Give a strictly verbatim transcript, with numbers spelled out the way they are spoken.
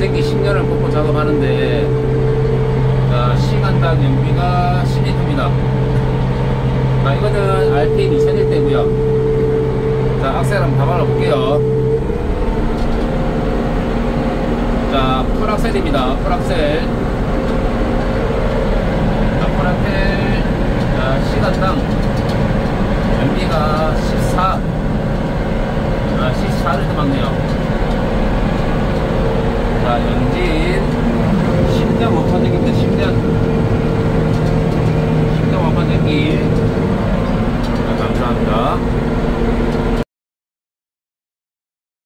전생기 십 년을 뽑고 작업하는데, 자, 시간당 연비가 십 리터입니다. 자, 이거는 알피엔 이천일 대고요. 자, 악셀 한번 다 발라볼게요. 자, 풀악셀입니다. 풀악셀. 자, 풀악셀. 자, 시간당 연비가 십사. 아, 십사 리터 막네요.